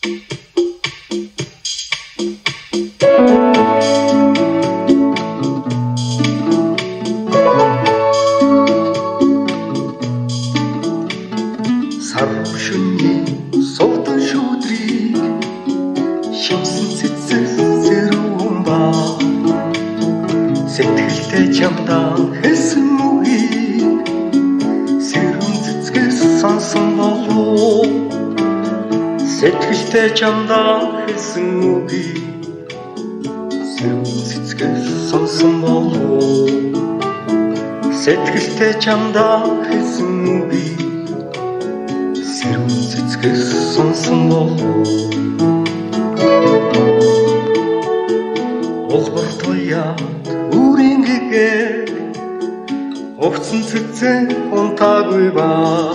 Сарвшүний согтон шүүдрийг шимсэн цэцэл зэрүүн ба сэтгэлтэй чамдаа хэлсэн үгийг сэрүүн цэцгээс сонсон болов сэтгэлтэй чамдаа хэлсэн үгийг сэрүүн цэцгээс сонсон болов сэтгэлтэй чамдаа хэлсэн үгийг сэрүүн цэцгээс сонсон болов Олбор туяад үрийн гэгээ Огцон цэцэн унтаагүй ба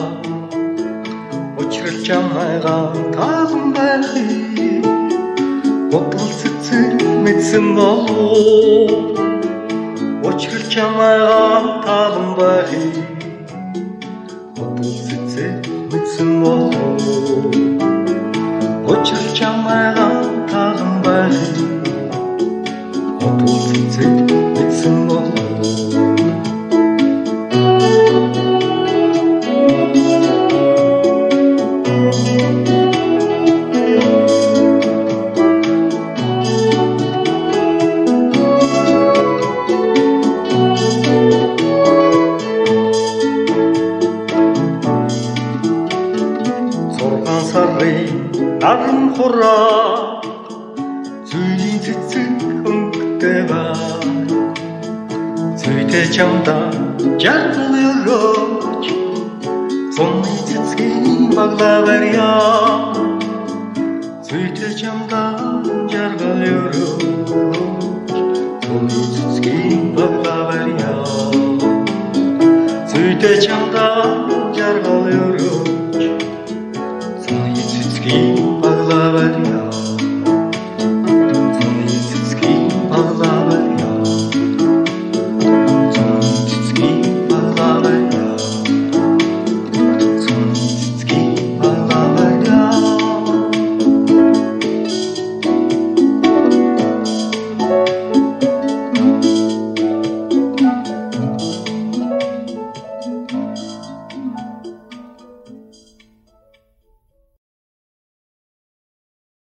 Учрал чамайгаа таалан байхыг Гопол цэцэн мэдсэн болов Учрал чамайгаа таалан байхыг Гопол цэцэн мэдсэн болов Учрал чамайгаа таалан байхыг Гопол цэцэн мэдсэн болов Зургаан сарын наран хураа Зүйлийн цэцэг өнгөтэй ба Зүйтэй чамдаа жаргал өрөөж Зуны цэцгийн баглаа барья Зүйтэй чамдаа жаргал өрөөж Зуны цэцгийн баглаа барья Зүйтэй чамдаа жаргал өрөөж